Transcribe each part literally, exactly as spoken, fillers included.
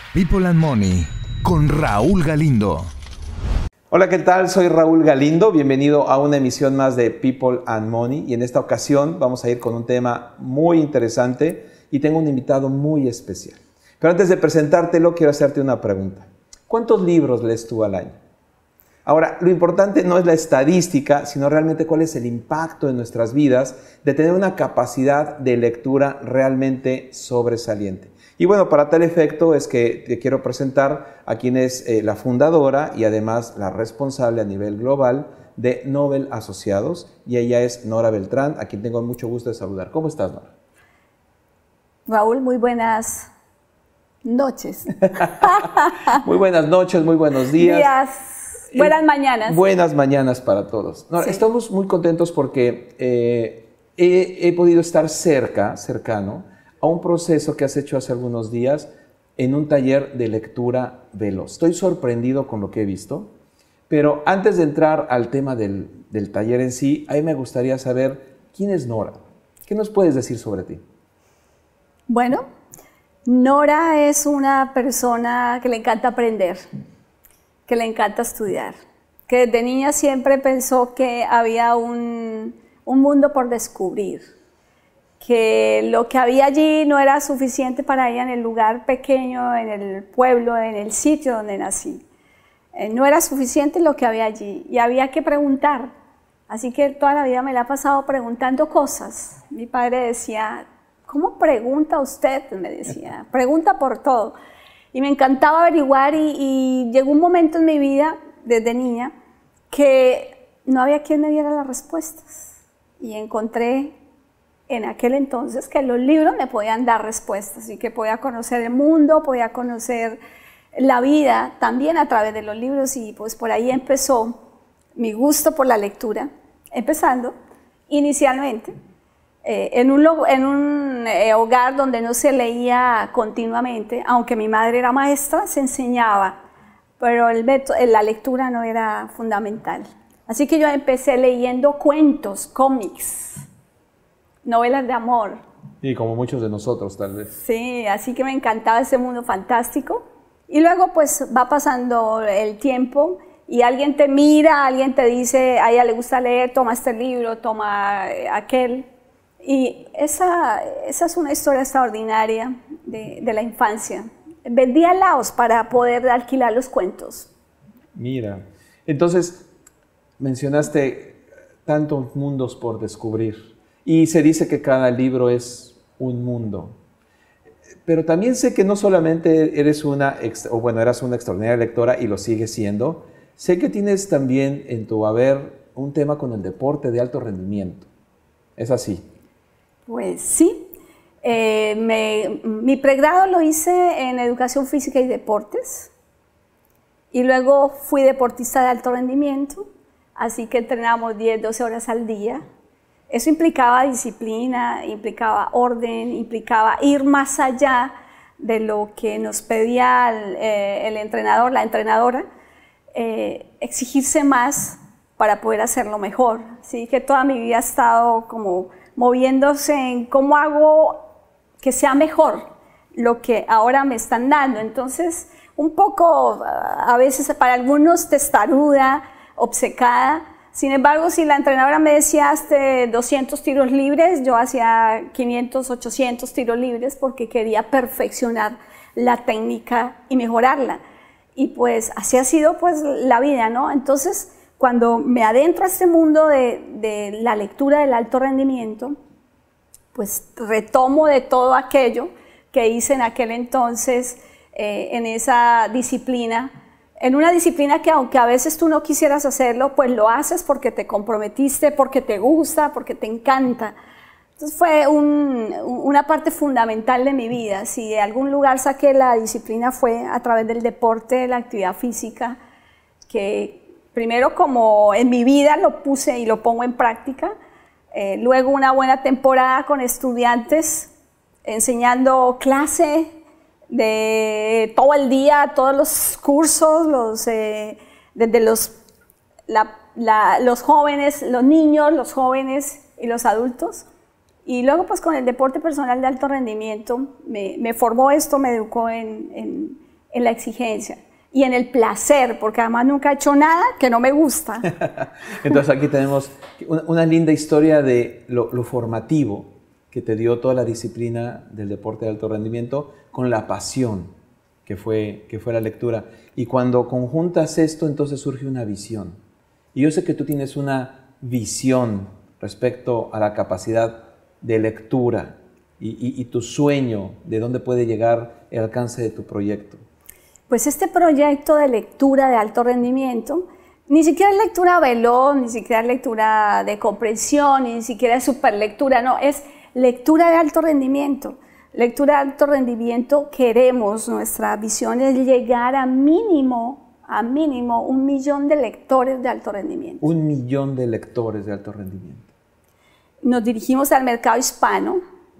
People and Money con Raúl Galindo. Hola, ¿qué tal? Soy Raúl Galindo. Bienvenido a una emisión más de People and Money. Y en esta ocasión vamos a ir con un tema muy interesante y tengo un invitado muy especial. Pero antes de presentártelo, quiero hacerte una pregunta. ¿Cuántos libros lees tú al año? Ahora, lo importante no es la estadística, sino realmente cuál es el impacto en nuestras vidas de tener una capacidad de lectura realmente sobresaliente. Y bueno, para tal efecto es que te quiero presentar a quien es eh, la fundadora y además la responsable a nivel global de Nobel Asociados, y ella es Nora Beltrán, a quien tengo mucho gusto de saludar. ¿Cómo estás, Nora? Raúl, muy buenas noches. Muy buenas noches, muy buenos días. Días. Buenas mañanas. Eh, buenas mañanas para todos. Nora, Sí. Estamos muy contentos porque eh, he, he podido estar cerca, cercano, a un proceso que has hecho hace algunos días en un taller de lectura veloz. Estoy sorprendido con lo que he visto, pero antes de entrar al tema del, del taller en sí, a mí me gustaría saber quién es Nora. ¿Qué nos puedes decir sobre ti? Bueno, Nora es una persona que le encanta aprender, que le encanta estudiar, que desde niña siempre pensó que había un, un mundo por descubrir, que lo que había allí no era suficiente para ella en el lugar pequeño, en el pueblo, en el sitio donde nací. Eh, no era suficiente lo que había allí y había que preguntar. Así que toda la vida me la he pasado preguntando cosas. Mi padre decía, ¿cómo pregunta usted? Me decía, pregunta por todo. Y me encantaba averiguar y, y llegó un momento en mi vida, desde niña, que no había quien me diera las respuestas. Y encontré en aquel entonces que los libros me podían dar respuestas y que podía conocer el mundo, podía conocer la vida también a través de los libros, y pues por ahí empezó mi gusto por la lectura, empezando inicialmente eh, en un, en un eh, hogar donde no se leía continuamente, aunque mi madre era maestra, se enseñaba, pero el método, la lectura no era fundamental. Así que yo empecé leyendo cuentos, cómics, novelas de amor. Y como muchos de nosotros, tal vez. Sí, así que me encantaba ese mundo fantástico. Y luego pues va pasando el tiempo y alguien te mira, alguien te dice, a ella le gusta leer, toma este libro, toma aquel. Y esa, esa es una historia extraordinaria de, de la infancia. Vendía laos para poder alquilar los cuentos. Mira, entonces mencionaste tantos mundos por descubrir. Y se dice que cada libro es un mundo. Pero también sé que no solamente eres una, o bueno, eras una extraordinaria lectora y lo sigues siendo, sé que tienes también en tu haber un tema con el deporte de alto rendimiento. ¿Es así? Pues sí. Eh, me, mi pregrado lo hice en Educación Física y Deportes. Y luego fui deportista de alto rendimiento, así que entrenamos diez, doce horas al día. Eso implicaba disciplina, implicaba orden, implicaba ir más allá de lo que nos pedía el, eh, el entrenador, la entrenadora, eh, exigirse más para poder hacerlo mejor. Así que toda mi vida ha estado como moviéndose en cómo hago que sea mejor lo que ahora me están dando. Entonces, un poco, a veces para algunos testaruda, obcecada. Sin embargo, si la entrenadora me decía hazte doscientos tiros libres, yo hacía quinientos, ochocientos tiros libres porque quería perfeccionar la técnica y mejorarla. Y pues así ha sido pues la vida, ¿no? Entonces, cuando me adentro a este mundo de, de la lectura del alto rendimiento, pues retomo de todo aquello que hice en aquel entonces eh, en esa disciplina. En una disciplina que aunque a veces tú no quisieras hacerlo, pues lo haces porque te comprometiste, porque te gusta, porque te encanta. Entonces fue un, una parte fundamental de mi vida. Si de algún lugar saqué la disciplina fue a través del deporte, la actividad física, que primero como en mi vida lo puse y lo pongo en práctica. Eh, luego una buena temporada con estudiantes, enseñando clase, de todo el día, todos los cursos, los, eh, desde los, la, la, los jóvenes, los niños, los jóvenes y los adultos. Y luego pues con el deporte personal de alto rendimiento, me, me formó esto, me educó en, en, en la exigencia y en el placer, porque además nunca he hecho nada que no me gusta. Entonces aquí tenemos una, una linda historia de lo, lo formativo que te dio toda la disciplina del deporte de alto rendimiento con la pasión que fue, que fue la lectura. Y cuando conjuntas esto, entonces surge una visión. Y yo sé que tú tienes una visión respecto a la capacidad de lectura y, y, y tu sueño de dónde puede llegar el alcance de tu proyecto. Pues este proyecto de lectura de alto rendimiento, ni siquiera es lectura veloz, ni siquiera es lectura de comprensión, ni siquiera es superlectura, no, es lectura de alto rendimiento. Lectura de alto rendimiento queremos, nuestra visión es llegar a mínimo, a mínimo un millón de lectores de alto rendimiento. Un millón de lectores de alto rendimiento. Nos dirigimos al mercado hispano,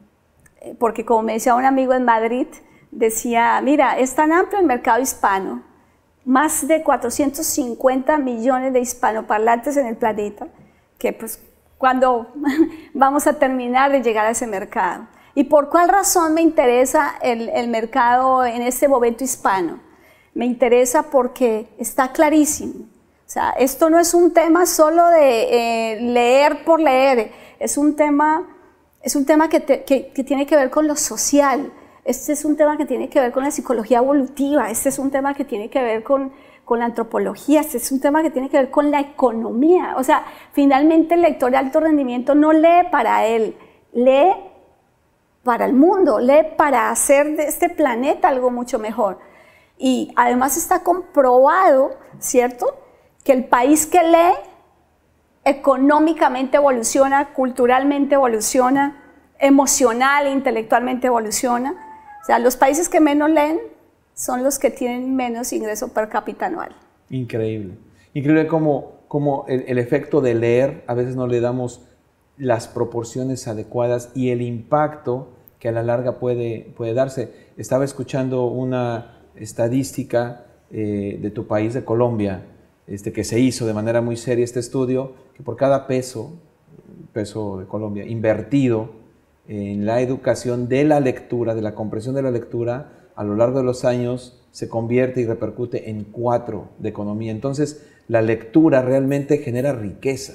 porque como me decía un amigo en Madrid, decía, mira, es tan amplio el mercado hispano, más de cuatrocientos cincuenta millones de hispanoparlantes en el planeta, que pues cuando vamos a terminar de llegar a ese mercado. ¿Y por cuál razón me interesa el, el mercado en este momento hispano? Me interesa porque está clarísimo. O sea, esto no es un tema solo de eh, leer por leer, es un tema, es un tema que, te, que, que tiene que ver con lo social. Este es un tema que tiene que ver con la psicología evolutiva, este es un tema que tiene que ver con, con la antropología, este es un tema que tiene que ver con la economía. O sea, finalmente el lector de alto rendimiento no lee para él, lee para el mundo, lee para hacer de este planeta algo mucho mejor. Y además está comprobado, ¿cierto?, que el país que lee económicamente evoluciona, culturalmente evoluciona, emocional e intelectualmente evoluciona. O sea, los países que menos leen son los que tienen menos ingreso per cápita anual. Increíble. Increíble cómo, cómo el, el efecto de leer a veces no le damos las proporciones adecuadas y el impacto que a la larga puede, puede darse. Estaba escuchando una estadística eh, de tu país, de Colombia, este, que se hizo de manera muy seria este estudio, que por cada peso, peso de Colombia, invertido en la educación de la lectura, de la comprensión de la lectura, a lo largo de los años se convierte y repercute en cuatro de economía. Entonces, la lectura realmente genera riqueza,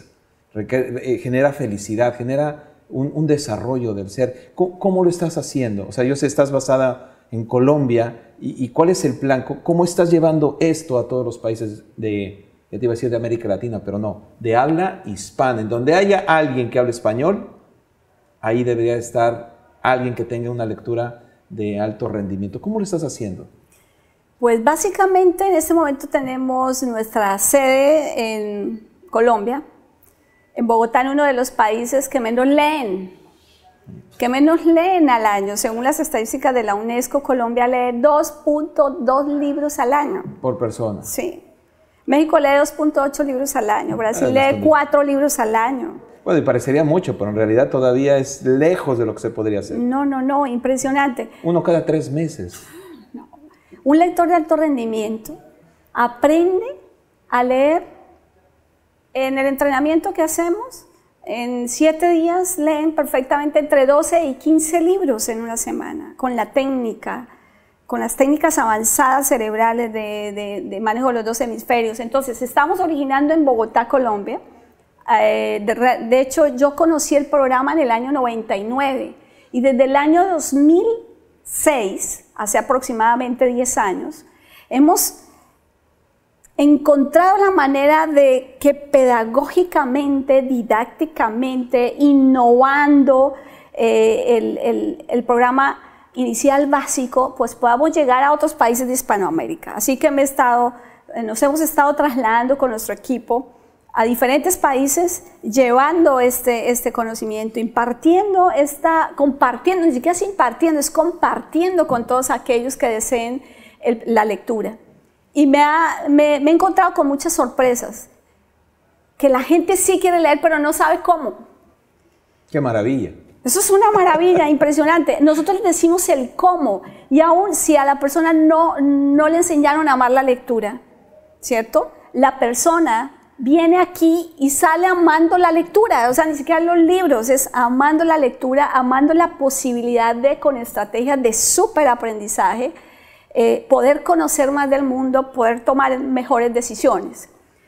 genera felicidad, genera un, un desarrollo del ser. ¿Cómo, ¿Cómo lo estás haciendo? O sea, yo sé, estás basada en Colombia, y, y ¿cuál es el plan? ¿Cómo estás llevando esto a todos los países de, ya te iba a decir de América Latina, pero no, de habla hispana? En donde haya alguien que hable español, ahí debería estar alguien que tenga una lectura de alto rendimiento. ¿Cómo lo estás haciendo? Pues básicamente en este momento tenemos nuestra sede en Colombia, en Bogotá, en uno de los países que menos leen, que menos leen al año. Según las estadísticas de la UNESCO, Colombia lee dos punto dos libros al año. Por persona. Sí. México lee dos punto ocho libros al año, Brasil lee cuatro libros al año. Bueno, y parecería mucho, pero en realidad todavía es lejos de lo que se podría hacer. No, no, no, impresionante. Uno cada tres meses. No. Un lector de alto rendimiento aprende a leer en el entrenamiento que hacemos. En siete días leen perfectamente entre doce y quince libros en una semana, con la técnica, con las técnicas avanzadas cerebrales de, de, de manejo de los dos hemisferios. Entonces, estamos originando en Bogotá, Colombia. Eh, de, de hecho, yo conocí el programa en el año noventa y nueve y desde el año dos mil seis, hace aproximadamente diez años, hemos encontrado la manera de que pedagógicamente, didácticamente, innovando eh, el, el, el programa inicial básico, pues podamos llegar a otros países de Hispanoamérica. Así que me he estado, nos hemos estado trasladando con nuestro equipo a diferentes países, llevando este, este conocimiento, impartiendo, esta, compartiendo, ni siquiera es impartiendo, es compartiendo con todos aquellos que deseen el, la lectura. Y me, ha, me, me he encontrado con muchas sorpresas, que la gente sí quiere leer, pero no sabe cómo. ¡Qué maravilla! Eso es una maravilla, impresionante. Nosotros les decimos el cómo, y aún si a la persona no, no le enseñaron a amar la lectura, ¿cierto? La persona viene aquí y sale amando la lectura, o sea, ni siquiera los libros, es amando la lectura, amando la posibilidad de, con estrategias de súper aprendizaje, eh, poder conocer más del mundo, poder tomar mejores decisiones.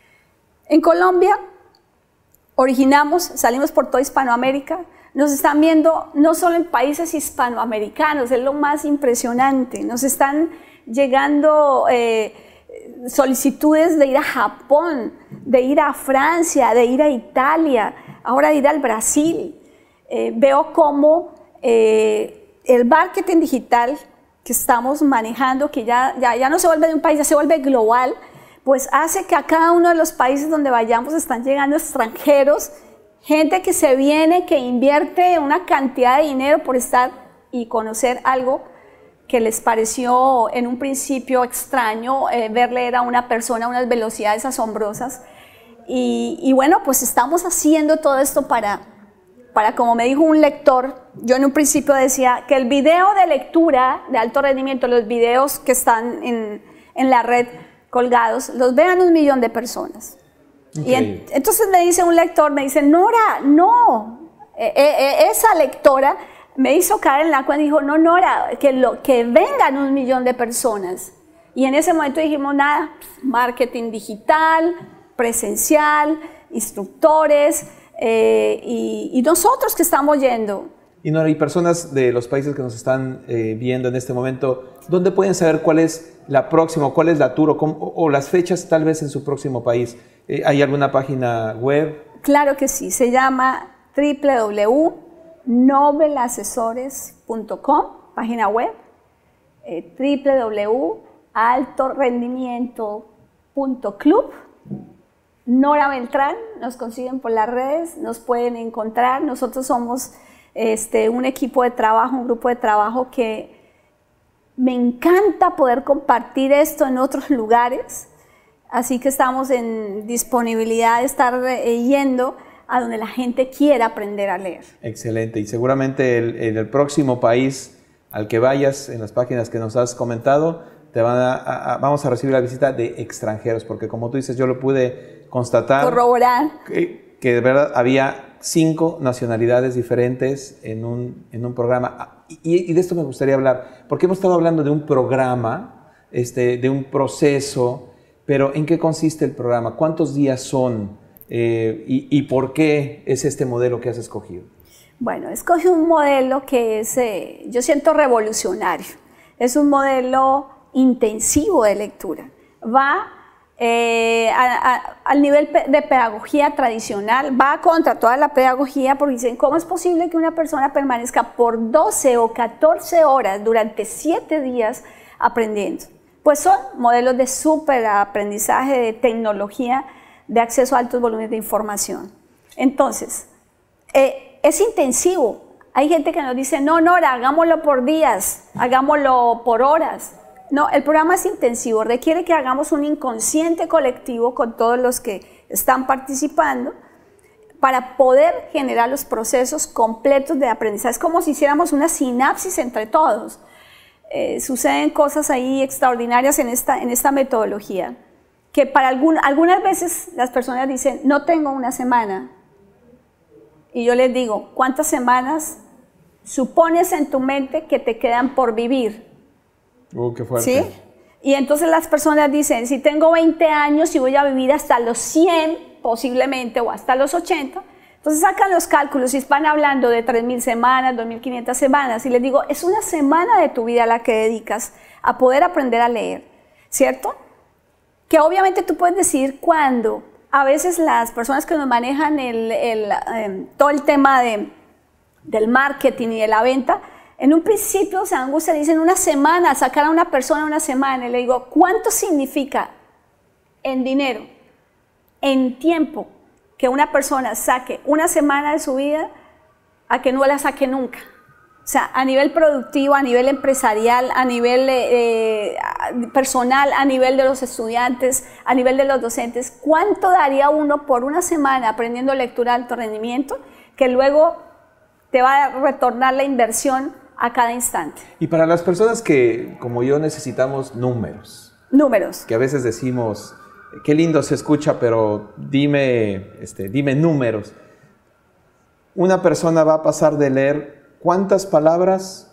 En Colombia originamos, salimos por toda Hispanoamérica, nos están viendo no solo en países hispanoamericanos, es lo más impresionante, nos están llegando eh, solicitudes de ir a Japón, de ir a Francia, de ir a Italia, ahora de ir al Brasil. Eh, veo cómo eh, el marketing digital que estamos manejando, que ya, ya, ya no se vuelve de un país, ya se vuelve global, pues hace que a cada uno de los países donde vayamos están llegando extranjeros, gente que se viene, que invierte una cantidad de dinero por estar y conocer algo que les pareció en un principio extraño, eh, ver leer a una persona a unas velocidades asombrosas. Y, y bueno, pues estamos haciendo todo esto para, para, como me dijo un lector, yo en un principio decía que el video de lectura de alto rendimiento, los videos que están en, en la red colgados, los vean un millón de personas. Okay. Y en, entonces me dice un lector, me dice, Nora, no, eh, eh, esa lectora me hizo caer en la cuenta y dijo, no, Nora, que, lo, que vengan un millón de personas. Y en ese momento dijimos, nada, marketing digital, presencial, instructores, eh, y, y nosotros que estamos yendo. Y Nora, y personas de los países que nos están eh, viendo en este momento, ¿dónde pueden saber cuál es la próxima, cuál es la tour o, o, o las fechas tal vez en su próximo país? Eh, ¿Hay alguna página web? Claro que sí, se llama w w w punto nobel asesores punto com, página web, eh, w w w punto alto rendimiento punto club. Nora Beltrán, nos consiguen por las redes, nos pueden encontrar. Nosotros somos este, un equipo de trabajo, un grupo de trabajo que me encanta poder compartir esto en otros lugares, así que estamos en disponibilidad de estar eh, yendo a donde la gente quiera aprender a leer. Excelente, y seguramente el, en el próximo país al que vayas, en las páginas que nos has comentado, te van a, a, a, vamos a recibir la visita de extranjeros, porque como tú dices, yo lo pude constatar. Corroborar. Que, que de verdad había cinco nacionalidades diferentes en un, en un programa. Y, y de esto me gustaría hablar, porque hemos estado hablando de un programa, este, de un proceso, pero ¿en qué consiste el programa? ¿Cuántos días son? Eh, y, ¿Y por qué es este modelo que has escogido? Bueno, escogí un modelo que es, eh, yo siento revolucionario. Es un modelo intensivo de lectura. Va eh, a, a, al nivel de pedagogía tradicional, va contra toda la pedagogía, porque dicen, ¿cómo es posible que una persona permanezca por doce o catorce horas durante siete días aprendiendo? Pues son modelos de súper aprendizaje, de tecnología, de acceso a altos volúmenes de información. Entonces, eh, es intensivo. Hay gente que nos dice, no, Nora, hagámoslo por días, hagámoslo por horas. No, el programa es intensivo, requiere que hagamos un inconsciente colectivo con todos los que están participando para poder generar los procesos completos de aprendizaje. Es como si hiciéramos una sinapsis entre todos. Eh, suceden cosas ahí extraordinarias en esta, en esta metodología, que para algún, algunas veces las personas dicen, no tengo una semana. Y yo les digo, ¿cuántas semanas supones en tu mente que te quedan por vivir? Uh, qué fuerte. ¿Sí? Y entonces las personas dicen, si tengo veinte años y voy a vivir hasta los cien, posiblemente, o hasta los ochenta, entonces sacan los cálculos y están hablando de tres mil semanas, dos mil quinientas semanas, y les digo, es una semana de tu vida la que dedicas a poder aprender a leer, ¿cierto? Que obviamente tú puedes decir cuándo. A veces las personas que nos manejan el, el, eh, todo el tema de, del marketing y de la venta, en un principio se angustia, dicen una semana, sacar a una persona una semana, y le digo, ¿cuánto significa en dinero, en tiempo, que una persona saque una semana de su vida a que no la saque nunca? O sea, a nivel productivo, a nivel empresarial, a nivel eh, personal, a nivel de los estudiantes, a nivel de los docentes, ¿cuánto daría uno por una semana aprendiendo lectura de alto rendimiento que luego te va a retornar la inversión a cada instante? Y para las personas que, como yo, necesitamos números. Números. Que a veces decimos, qué lindo se escucha, pero dime, este, dime números. Una persona va a pasar de leer ¿cuántas palabras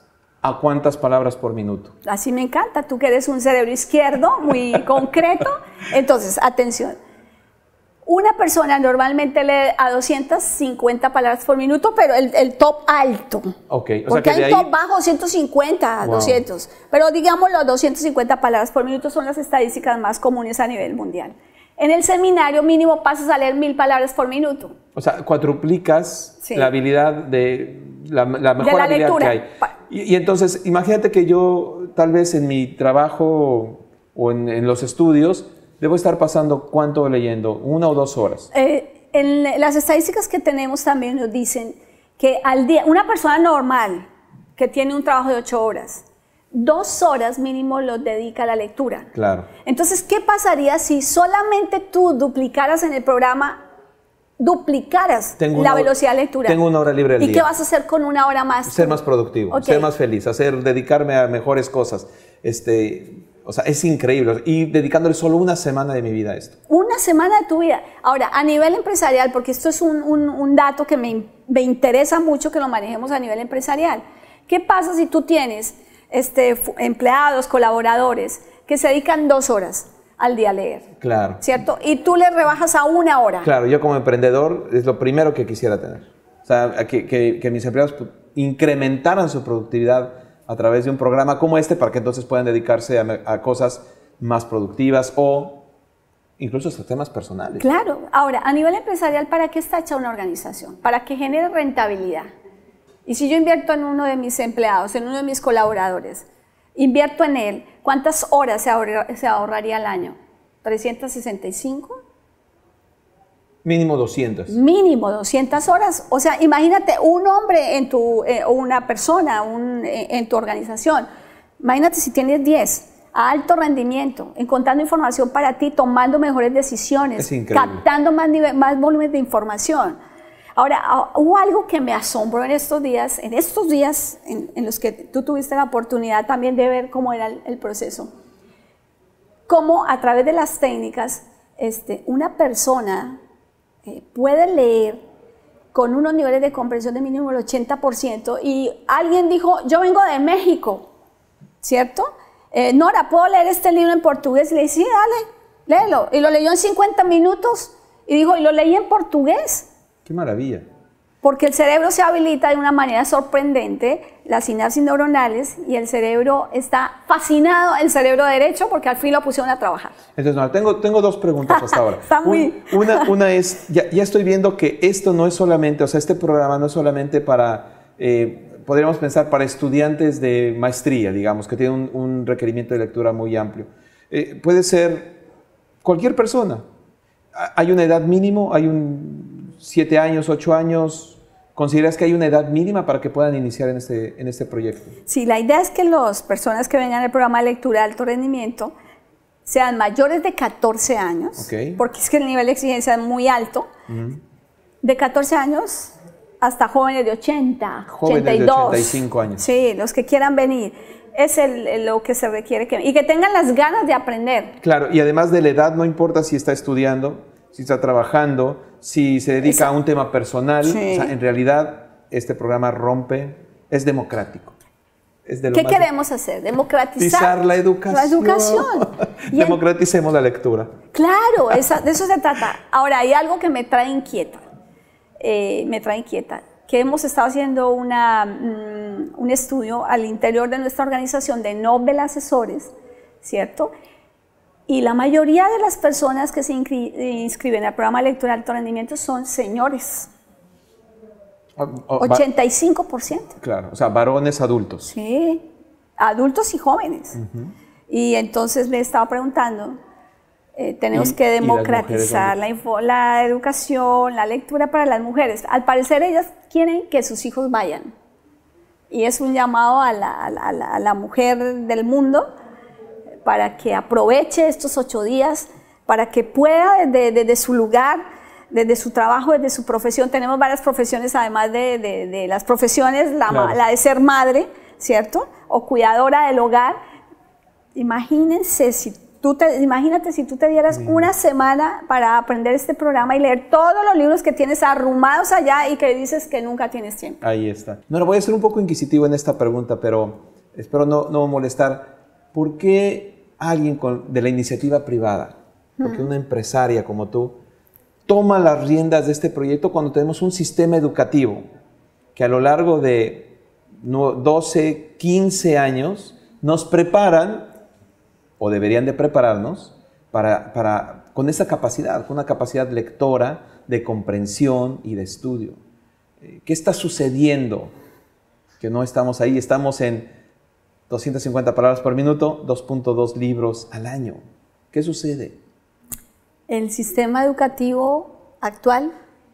¿A cuántas palabras por minuto? Así me encanta, tú que eres un cerebro izquierdo muy concreto. Entonces, atención. Una persona normalmente lee a doscientas cincuenta palabras por minuto, pero el, el top alto. Okay. O Porque sea que hay de ahí... top bajo, ciento cincuenta, Wow. doscientos. Pero digamos los doscientas cincuenta palabras por minuto son las estadísticas más comunes a nivel mundial. En el seminario mínimo pasas a leer mil palabras por minuto. O sea, cuadruplicas Sí. la habilidad de la, la mejor De la habilidad lectura. que hay. Y, y entonces, imagínate que yo, tal vez en mi trabajo o en, en los estudios, debo estar pasando cuánto leyendo, una o dos horas. Eh, en las estadísticas que tenemos también nos dicen que al día, una persona normal que tiene un trabajo de ocho horas, dos horas mínimo los dedica a la lectura. Claro. Entonces, ¿qué pasaría si solamente tú duplicaras en el programa, duplicaras Tengo la una- velocidad de lectura? Tengo una hora libre al ¿Y día. qué vas a hacer con una hora más? Ser más productivo, Ok. ser más feliz, hacer, dedicarme a mejores cosas. Este, o sea, es increíble. Y dedicándole solo una semana de mi vida a esto. Una semana de tu vida. Ahora, a nivel empresarial, porque esto es un, un, un dato que me, me interesa mucho que lo manejemos a nivel empresarial. ¿Qué pasa si tú tienes este, empleados, colaboradores, que se dedican dos horas al día a leer? Claro. ¿Cierto? Y tú le rebajas a una hora. Claro, yo como emprendedor es lo primero que quisiera tener. O sea, que, que, que mis empleados incrementaran su productividad a través de un programa como este para que entonces puedan dedicarse a, a cosas más productivas o incluso hasta temas personales. Claro. Ahora, a nivel empresarial, ¿para qué está hecha una organización? Para que genere rentabilidad. Y si yo invierto en uno de mis empleados, en uno de mis colaboradores, invierto en él, ¿cuántas horas se, ahorra, se ahorraría al año? ¿trescientas sesenta y cinco? Mínimo doscientas. Mínimo doscientas horas. O sea, imagínate un hombre en tu, eh, o una persona un, eh, en tu organización. Imagínate si tienes diez, a alto rendimiento, encontrando información para ti, tomando mejores decisiones, Es increíble. captando más, nivel, más volumen de información. Ahora, hubo algo que me asombró en estos días, en estos días en, en los que tú tuviste la oportunidad también de ver cómo era el, el proceso. Cómo a través de las técnicas, este, una persona eh, puede leer con unos niveles de comprensión de mínimo el ochenta por ciento y alguien dijo, yo vengo de México, ¿cierto? Eh, Nora, ¿puedo leer este libro en portugués? Y le dije, sí, dale, léelo. Y lo leyó en cincuenta minutos y dijo, y lo leí en portugués. ¡Qué maravilla! Porque el cerebro se habilita de una manera sorprendente, las sinapsis neuronales, y el cerebro está fascinado, el cerebro derecho, porque al fin lo pusieron a trabajar. Entonces, no, tengo, tengo dos preguntas hasta ahora. Está muy... Un- una, una es, ya, ya estoy viendo que esto no es solamente, o sea, este programa no es solamente para, eh, podríamos pensar, para estudiantes de maestría, digamos, que tienen un, un requerimiento de lectura muy amplio. Eh, puede ser cualquier persona. ¿Hay una edad mínimo? ¿Hay un siete años, ocho años? ¿Consideras que hay una edad mínima para que puedan iniciar en este, en este proyecto? Sí, la idea es que las personas que vengan al programa de lectura de alto rendimiento sean mayores de catorce años, Ok. porque es que el nivel de exigencia es muy alto, Uh-huh. de catorce años hasta jóvenes de ochenta, Jóvenes de ochenta y dos. ochenta y cinco años. Sí, los que quieran venir. Es el, el- lo que se requiere. Que, y que tengan las ganas de aprender. Claro, y además de la edad, no importa si está estudiando, si está trabajando, si se dedica Exacto. a un tema personal. Sí. O sea, en realidad, este programa rompe, es democrático. Es de lo ¿Qué más queremos hacer? Democratizar Democratizar la educación. La educación. Y en- Democraticemos la lectura. Claro, esa- de eso se trata. Ahora, hay algo que me trae inquieta. Eh, me trae inquieta. Que hemos estado haciendo una, mm, un estudio al interior de nuestra organización de Nobel Asesores, ¿cierto? Y la mayoría de las personas que se inscri- inscriben al programa de lectura de alto rendimiento son señores. O- o- va- ochenta y cinco por ciento. Claro, o sea, varones adultos. Sí, adultos y jóvenes. Y entonces me estaba preguntando, eh, tenemos Y- que y las democratizar mujeres, la, info- la educación, la lectura para las mujeres. Al parecer ellas quieren que sus hijos vayan. Y es un llamado a la, a la- a la- a la mujer del mundo para que aproveche estos ocho días, para que pueda desde, desde su lugar, desde su trabajo, desde su profesión. Tenemos varias profesiones, además de, de- de las profesiones, la, ma- Claro. la de ser madre, ¿cierto? O cuidadora del hogar. Imagínense si tú te, imagínate si tú te dieras una semana para aprender este programa y leer todos los libros que tienes arrumados allá y que dices que nunca tienes tiempo. Ahí está. No, no, voy a ser un poco inquisitivo en esta pregunta, pero espero no, no molestar, ¿por qué alguien con, de la iniciativa privada, porque una empresaria como tú, toma las riendas de este proyecto cuando tenemos un sistema educativo que a lo largo de doce, quince años nos preparan, o deberían de prepararnos, para, para, con esa capacidad, con una capacidad lectora, de comprensión y de estudio? ¿Qué está sucediendo? Que no estamos ahí, estamos en doscientas cincuenta palabras por minuto, dos punto dos libros al año. ¿Qué sucede? El sistema educativo actual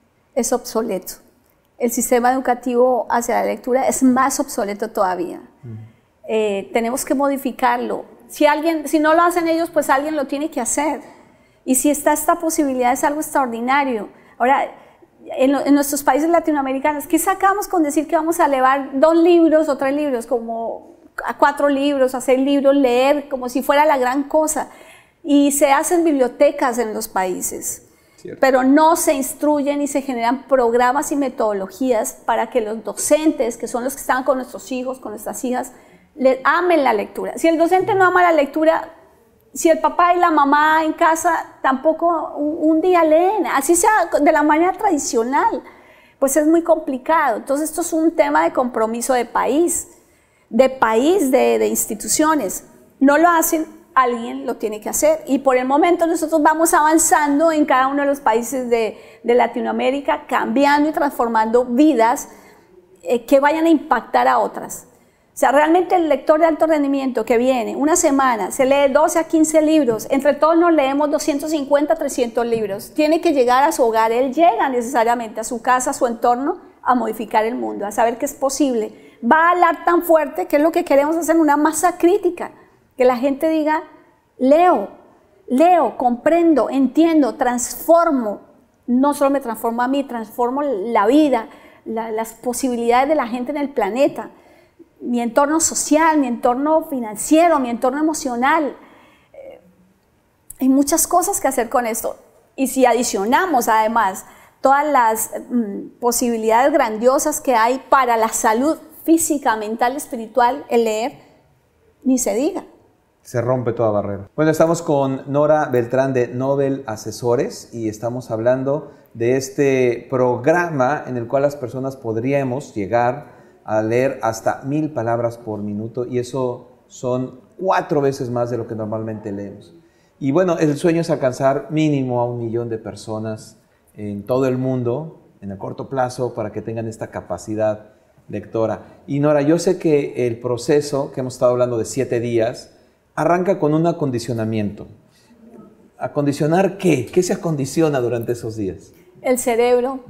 es obsoleto. El sistema educativo hacia la lectura es más obsoleto todavía. Uh-huh. eh, tenemos que modificarlo. Si, alguien, si no lo hacen ellos, pues alguien lo tiene que hacer. Y si está esta posibilidad, es algo extraordinario. Ahora, en, lo, en nuestros países latinoamericanos, ¿qué sacamos con decir que vamos a elevar dos libros o tres libros, como a cuatro libros, a seis libros, leer como si fuera la gran cosa? Y se hacen bibliotecas en los países. Cierto. Pero no se instruyen y se generan programas y metodologías para que los docentes, que son los que están con nuestros hijos, con nuestras hijas, les amen la lectura. Si el docente no ama la lectura, si el papá y la mamá en casa tampoco un, un día leen, así sea de la manera tradicional, pues es muy complicado. Entonces esto es un tema de compromiso de país, de país, de, de instituciones. No lo hacen, alguien lo tiene que hacer. Y por el momento nosotros vamos avanzando en cada uno de los países de, de Latinoamérica, cambiando y transformando vidas eh, que vayan a impactar a otras. O sea, realmente el lector de alto rendimiento que viene una semana, se lee doce a quince libros, entre todos nos leemos doscientos cincuenta, trescientos libros, tiene que llegar a su hogar, él llega necesariamente a su casa, a su entorno, a modificar el mundo, a saber que es posible. Va a hablar tan fuerte que es lo que queremos hacer, una masa crítica, que la gente diga, leo, leo, comprendo, entiendo, transformo, no solo me transformo a mí, transformo la vida, la, las posibilidades de la gente en el planeta, mi entorno social, mi entorno financiero, mi entorno emocional. Eh, hay muchas cosas que hacer con esto. Y si adicionamos además todas las mm, posibilidades grandiosas que hay para la salud física, mental, espiritual, el leer, ni se diga. Se rompe toda barrera. Bueno, estamos con Nora Beltrán de Nobel Asesores y estamos hablando de este programa en el cual las personas podríamos llegar a leer hasta mil palabras por minuto, y eso son cuatro veces más de lo que normalmente leemos. Y bueno, el sueño es alcanzar mínimo a un millón de personas en todo el mundo, en el corto plazo, para que tengan esta capacidad lectora. Y Nora, yo sé que el proceso, que hemos estado hablando de siete días, arranca con un acondicionamiento. ¿Acondicionar qué? ¿Qué se acondiciona durante esos días? El cerebro,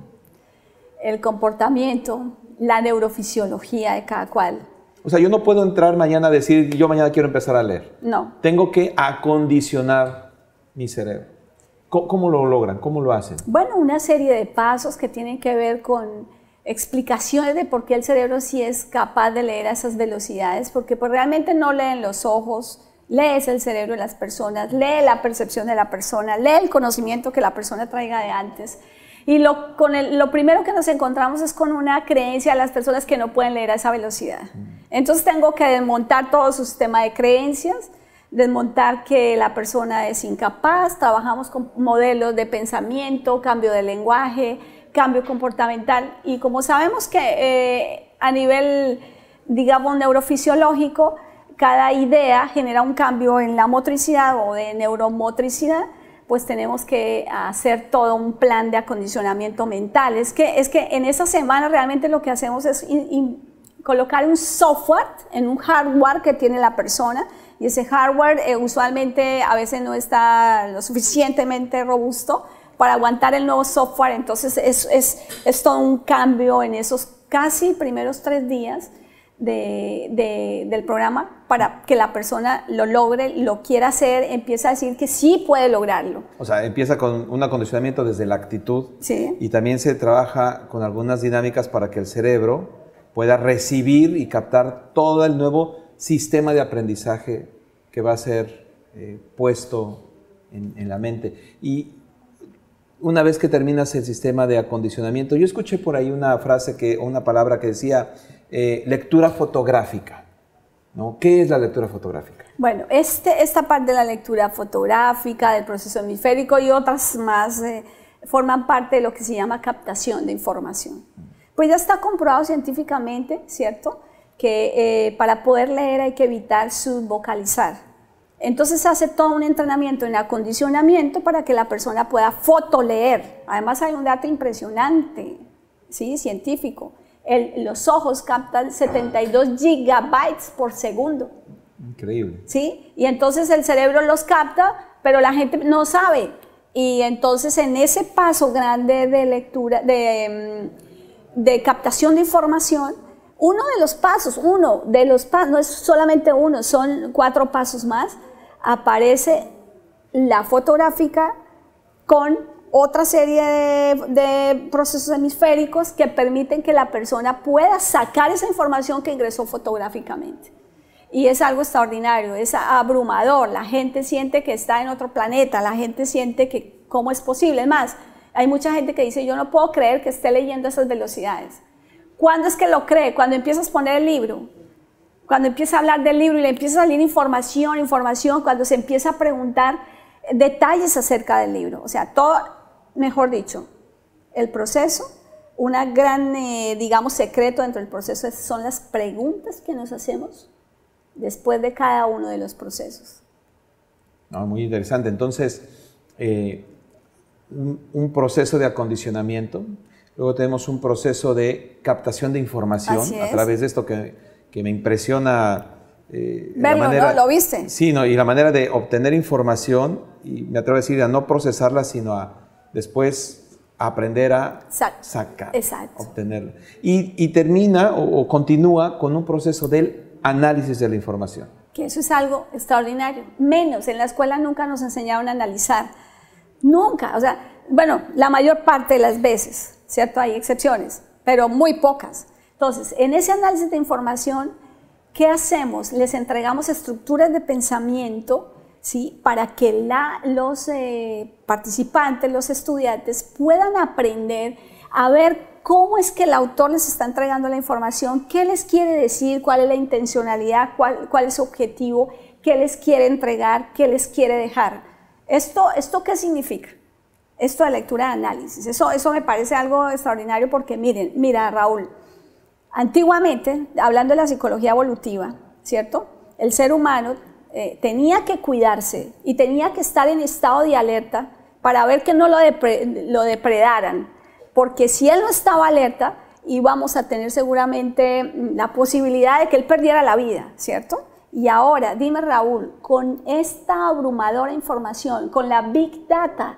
el comportamiento, la neurofisiología de cada cual. O sea, yo no puedo entrar mañana a decir, yo mañana quiero empezar a leer. No. Tengo que acondicionar mi cerebro. ¿Cómo, cómo lo logran? ¿Cómo lo hacen? Bueno, una serie de pasos que tienen que ver con explicaciones de por qué el cerebro sí es capaz de leer a esas velocidades, porque pues realmente no leen los ojos, lees el cerebro de las personas, lee la percepción de la persona, lee el conocimiento que la persona traiga de antes. Y lo, con el, lo primero que nos encontramos es con una creencia de las personas que no pueden leer a esa velocidad. Entonces tengo que desmontar todo su sistema de creencias, desmontar que la persona es incapaz, trabajamos con modelos de pensamiento, cambio de lenguaje, cambio comportamental. Y como sabemos que eh, a nivel, digamos, neurofisiológico, cada idea genera un cambio en la motricidad o de neuromotricidad, pues tenemos que hacer todo un plan de acondicionamiento mental. Es que, es que en esa semana realmente lo que hacemos es in, in, colocar un software en un hardware que tiene la persona, y ese hardware eh, usualmente a veces no está lo suficientemente robusto para aguantar el nuevo software. Entonces es, es, es todo un cambio en esos casi primeros tres días De, de, del programa para que la persona lo logre, lo quiera hacer, empieza a decir que sí puede lograrlo. O sea, empieza con un acondicionamiento desde la actitud, sí, y también se trabaja con algunas dinámicas para que el cerebro pueda recibir y captar todo el nuevo sistema de aprendizaje que va a ser eh, puesto en, en la mente. Y una vez que terminas el sistema de acondicionamiento, yo escuché por ahí una frase que, o una palabra que decía, Eh, lectura fotográfica. ¿no? ¿Qué es la lectura fotográfica? Bueno, este, esta parte de la lectura fotográfica, del proceso hemisférico y otras más eh, forman parte de lo que se llama captación de información. Pues ya está comprobado científicamente, ¿cierto?, que eh, para poder leer hay que evitar subvocalizar. Entonces se hace todo un entrenamiento en acondicionamiento para que la persona pueda fotoleer. Además hay un dato impresionante, ¿sí?, científico. El, los ojos captan setenta y dos gigabytes por segundo. Increíble. ¿Sí? Y entonces el cerebro los capta, pero la gente no sabe. Y entonces en ese paso grande de lectura, de, de captación de información, uno de los pasos, uno de los pasos, no es solamente uno, son cuatro pasos más, aparece la fotográfica con otra serie de, de procesos hemisféricos que permiten que la persona pueda sacar esa información que ingresó fotográficamente. Y es algo extraordinario, es abrumador, la gente siente que está en otro planeta, la gente siente que cómo es posible. Es más, hay mucha gente que dice, yo no puedo creer que esté leyendo a esas velocidades. ¿Cuándo es que lo cree? Cuando empiezas a poner el libro, cuando empieza a hablar del libro y le empieza a salir información, información, cuando se empieza a preguntar detalles acerca del libro. O sea, todo, mejor dicho, el proceso, una gran, eh, digamos, secreto dentro del proceso es, son las preguntas que nos hacemos después de cada uno de los procesos. No, muy interesante. Entonces, eh, un, un proceso de acondicionamiento. Luego tenemos un proceso de captación de información a través de esto que, que me impresiona. Eh, Verlo, la manera, ¿no? ¿Lo viste? Sí, no, y la manera de obtener información, y me atrevo a decir, a no procesarla, sino a después aprender a Exacto. sacar, Exacto. obtenerla. Y, y termina o, o continúa con un proceso del análisis de la información. Que eso es algo extraordinario. Menos, en la escuela nunca nos enseñaron a analizar. Nunca, o sea, bueno, la mayor parte de las veces, ¿cierto? Hay excepciones, pero muy pocas. Entonces, en ese análisis de información, ¿qué hacemos? Les entregamos estructuras de pensamiento, ¿sí?, para que la, los eh, participantes, los estudiantes, puedan aprender a ver cómo es que el autor les está entregando la información, qué les quiere decir, cuál es la intencionalidad, cuál, cuál es su objetivo, qué les quiere entregar, qué les quiere dejar. ¿Esto, esto qué significa? Esto de lectura de análisis. Eso, eso me parece algo extraordinario porque miren, mira Raúl, antiguamente, hablando de la psicología evolutiva, ¿cierto? El ser humano eh, tenía que cuidarse y tenía que estar en estado de alerta para ver que no lo, depre, lo depredaran, porque si él no estaba alerta, íbamos a tener seguramente la posibilidad de que él perdiera la vida, ¿cierto? Y ahora, dime Raúl, con esta abrumadora información, con la Big Data,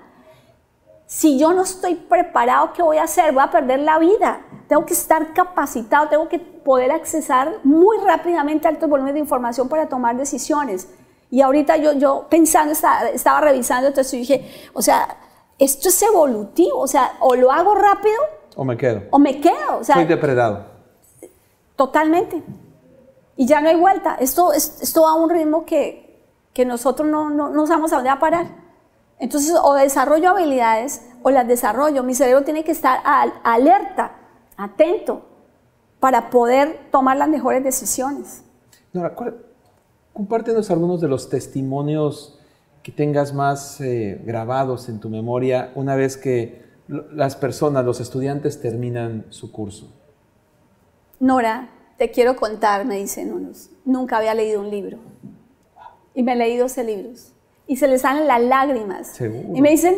si yo no estoy preparado, ¿qué voy a hacer? Voy a perder la vida. Tengo que estar capacitado, tengo que poder accesar muy rápidamente a altos volúmenes de información para tomar decisiones. Y ahorita yo, yo pensando, estaba, estaba revisando, entonces dije, o sea, esto es evolutivo, o sea, o lo hago rápido o me quedo. O me quedo. O sea, soy depredado. Totalmente. Y ya no hay vuelta. Esto, esto va a un ritmo que, que nosotros no, no, no sabemos a dónde va a parar. Entonces, o desarrollo habilidades o las desarrollo. Mi cerebro tiene que estar al, alerta, atento, para poder tomar las mejores decisiones. Nora, compártenos algunos de los testimonios que tengas más eh, grabados en tu memoria una vez que las personas, los estudiantes terminan su curso. Nora, te quiero contar, me dicen unos, nunca había leído un libro. Y me he leído doce libros. Y se les salen las lágrimas. Seguro. Y me dicen,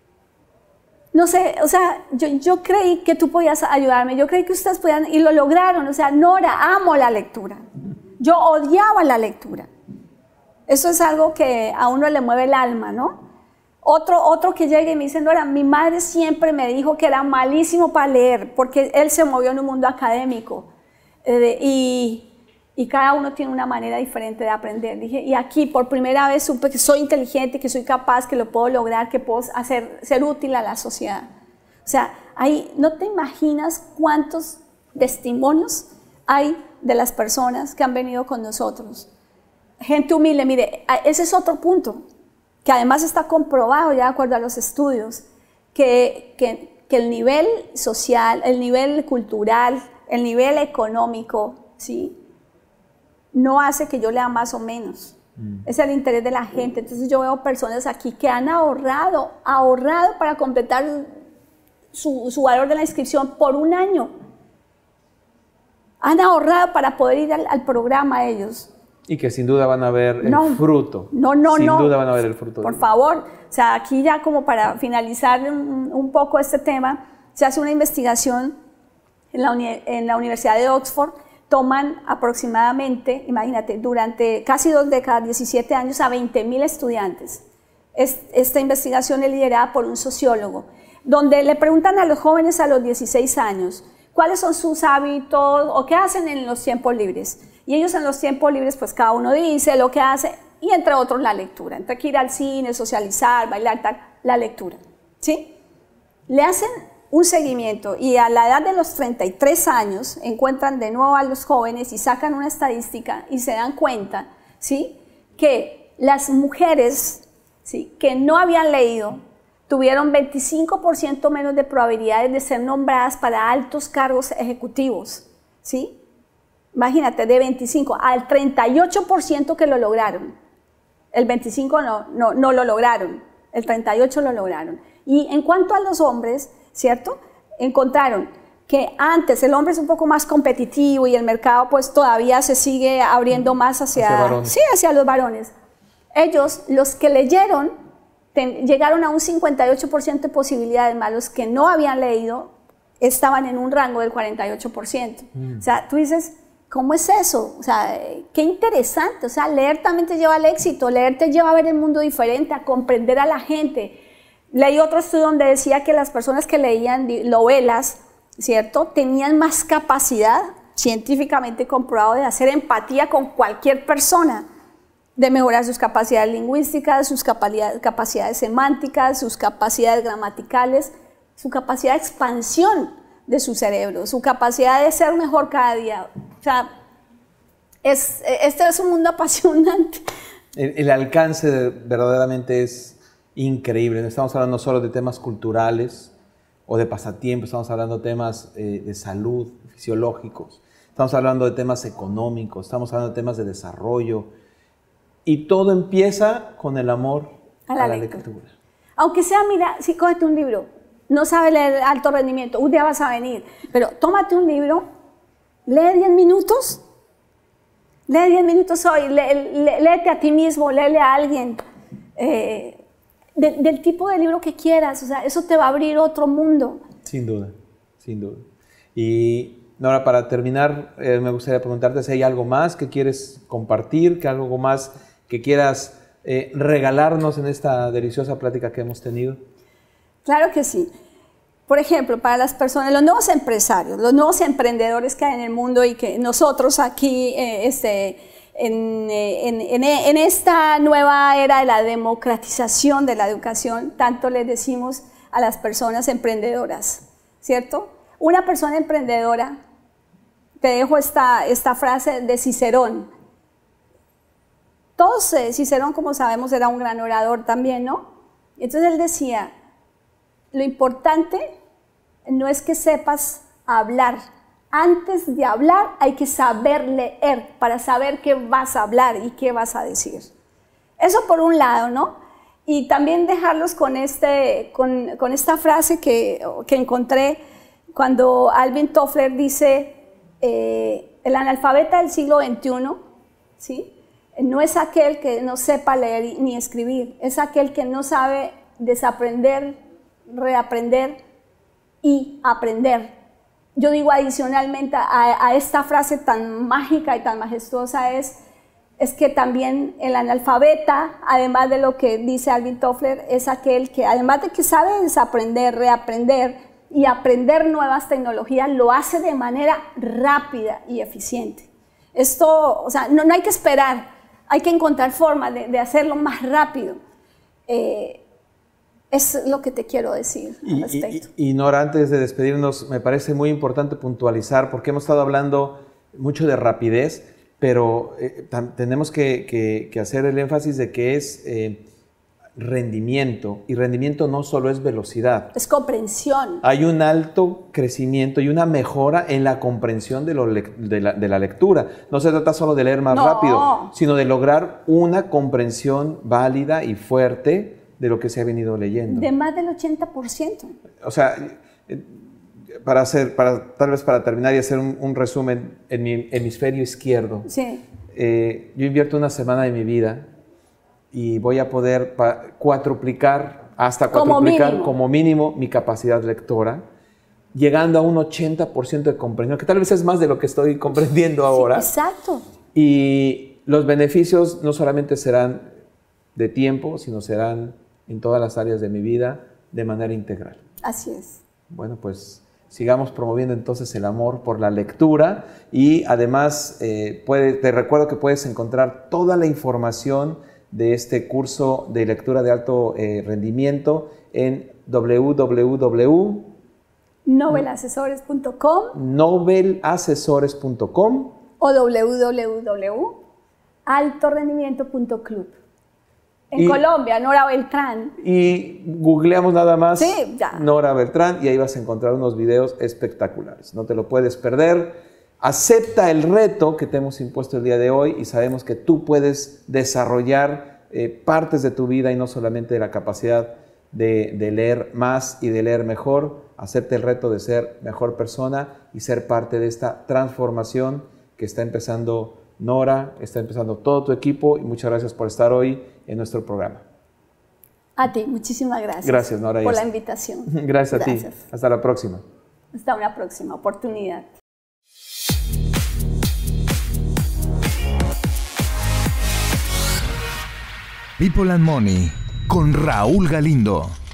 no sé, o sea, yo, yo creí que tú podías ayudarme, yo creí que ustedes podían, y lo lograron. O sea, Nora, amo la lectura. Yo odiaba la lectura. Eso es algo que a uno le mueve el alma, ¿no? Otro, otro que llega y me dice, Nora, mi madre siempre me dijo que era malísimo para leer, porque él se movió en un mundo académico. Eh, y... Y cada uno tiene una manera diferente de aprender. Dije, y aquí por primera vez supe que soy inteligente, que soy capaz, que lo puedo lograr, que puedo hacer, ser útil a la sociedad. O sea, ahí no te imaginas cuántos testimonios hay de las personas que han venido con nosotros. Gente humilde, mire, ese es otro punto, que además está comprobado ya de acuerdo a los estudios, que, que, que el nivel social, el nivel cultural, el nivel económico, ¿sí?, no hace que yo lea más o menos. Mm. Es el interés de la gente. Entonces yo veo personas aquí que han ahorrado, ahorrado para completar su, su valor de la inscripción por un año. Han ahorrado para poder ir al, al programa ellos. Y que sin duda van a ver el no, fruto. No, no, sin no. Sin duda van a ver el fruto. Por favor. O sea, aquí ya como para finalizar un, un poco este tema, se hace una investigación en la, uni en la Universidad de Oxford. Toman aproximadamente, imagínate, durante casi dos décadas, diecisiete años, a veinte mil estudiantes. Es, esta investigación es liderada por un sociólogo, donde le preguntan a los jóvenes a los dieciséis años, ¿cuáles son sus hábitos o qué hacen en los tiempos libres? Y ellos en los tiempos libres, pues cada uno dice lo que hace, y entre otros la lectura. Entre que ir al cine, socializar, bailar, tal, la lectura, ¿sí? Le hacen un seguimiento y a la edad de los treinta y tres años encuentran de nuevo a los jóvenes y sacan una estadística y se dan cuenta, ¿sí?, que las mujeres, ¿sí?, que no habían leído tuvieron veinticinco por ciento menos de probabilidades de ser nombradas para altos cargos ejecutivos, ¿sí? Imagínate, de veinticinco al treinta y ocho por ciento que lo lograron. El veinticinco no, no, no lo lograron, el treinta y ocho por ciento lo lograron. Y en cuanto a los hombres, ¿cierto?, encontraron que antes el hombre es un poco más competitivo y el mercado pues todavía se sigue abriendo más hacia, hacia, sí, hacia los varones. Ellos, los que leyeron, ten, llegaron a un cincuenta y ocho por ciento de posibilidades, más los que no habían leído estaban en un rango del cuarenta y ocho por ciento. Mm. O sea, tú dices, ¿cómo es eso? O sea, qué interesante. O sea, leer también te lleva al éxito, leer te lleva a ver el mundo diferente, a comprender a la gente. Leí otro estudio donde decía que las personas que leían novelas, ¿cierto?, tenían más capacidad, científicamente comprobado, de hacer empatía con cualquier persona, de mejorar sus capacidades lingüísticas, sus capacidades, capacidades semánticas, sus capacidades gramaticales, su capacidad de expansión de su cerebro, su capacidad de ser mejor cada día. O sea, es, este es un mundo apasionante. El, el alcance de, verdaderamente es increíble. No estamos hablando solo de temas culturales o de pasatiempos, estamos hablando de temas eh, de salud, fisiológicos, estamos hablando de temas económicos, estamos hablando de temas de desarrollo, y todo empieza con el amor a la, a la lectura. lectura. Aunque sea, mira, si cógete un libro, no sabes leer alto rendimiento, un día vas a venir, pero tómate un libro, lee diez minutos, lee diez minutos hoy, lee, lee, léete a ti mismo, léele a alguien, eh, De, del tipo de libro que quieras, o sea, eso te va a abrir otro mundo. Sin duda, sin duda. Y Nora, para terminar, eh, me gustaría preguntarte si hay algo más que quieres compartir, que algo más que quieras eh, regalarnos en esta deliciosa plática que hemos tenido. Claro que sí. Por ejemplo, para las personas, los nuevos empresarios, los nuevos emprendedores que hay en el mundo y que nosotros aquí, eh, este, En, en, en, en esta nueva era de la democratización de la educación, tanto les decimos a las personas emprendedoras, ¿cierto? Una persona emprendedora, te dejo esta, esta frase de Cicerón. Todos, eh, Cicerón, como sabemos, era un gran orador también, ¿no? Entonces él decía, lo importante no es que sepas hablar. Antes de hablar hay que saber leer para saber qué vas a hablar y qué vas a decir. Eso por un lado, ¿no? Y también dejarlos con, este, con, con esta frase que, que encontré cuando Alvin Toffler dice, eh, el analfabeta del siglo veintiuno, ¿sí?, no es aquel que no sepa leer ni escribir, es aquel que no sabe desaprender, reaprender y aprender. Yo digo adicionalmente a, a esta frase tan mágica y tan majestuosa es, es que también el analfabeta, además de lo que dice Alvin Toffler, es aquel que además de que sabe desaprender, reaprender y aprender nuevas tecnologías, lo hace de manera rápida y eficiente. Esto, o sea, no, no hay que esperar, hay que encontrar formas de, de hacerlo más rápido. Eh, Es lo que te quiero decir al respecto. Y, y, y Nora, antes de despedirnos, me parece muy importante puntualizar, porque hemos estado hablando mucho de rapidez, pero eh, tenemos que, que, que hacer el énfasis de que es, eh, rendimiento, y rendimiento no solo es velocidad. Es comprensión. Hay un alto crecimiento y una mejora en la comprensión de, lo de, la, de la lectura. No se trata solo de leer más no. rápido, sino de lograr una comprensión válida y fuerte de lo que se ha venido leyendo. De más del ochenta por ciento. O sea, para hacer, para, tal vez para terminar y hacer un, un resumen, en mi hemisferio izquierdo, sí. eh, yo invierto una semana de mi vida y voy a poder cuatroplicar, hasta cuatroplicar como mínimo. como mínimo mi capacidad lectora, llegando a un ochenta por ciento de comprensión, que tal vez es más de lo que estoy comprendiendo ahora. Sí, exacto. Y los beneficios no solamente serán de tiempo, sino serán en todas las áreas de mi vida de manera integral. Así es. Bueno, pues sigamos promoviendo entonces el amor por la lectura y además eh, puede, te recuerdo que puedes encontrar toda la información de este curso de lectura de alto eh, rendimiento en w w w punto nobel asesores punto com nobel asesores punto com o w w w punto alto rendimiento punto club. En y, Colombia, Nora Beltrán. Y googleamos nada más sí, ya. Nora Beltrán y ahí vas a encontrar unos videos espectaculares. No te lo puedes perder. Acepta el reto que te hemos impuesto el día de hoy y sabemos que tú puedes desarrollar eh, partes de tu vida y no solamente la capacidad de, de leer más y de leer mejor. Acepta el reto de ser mejor persona y ser parte de esta transformación que está empezando Nora, está empezando todo tu equipo y muchas gracias por estar hoy en nuestro programa. A ti, muchísimas gracias. Gracias, Nora. Por la invitación. Gracias a gracias. ti. Hasta la próxima. Hasta una próxima oportunidad. People and Money con Raúl Galindo.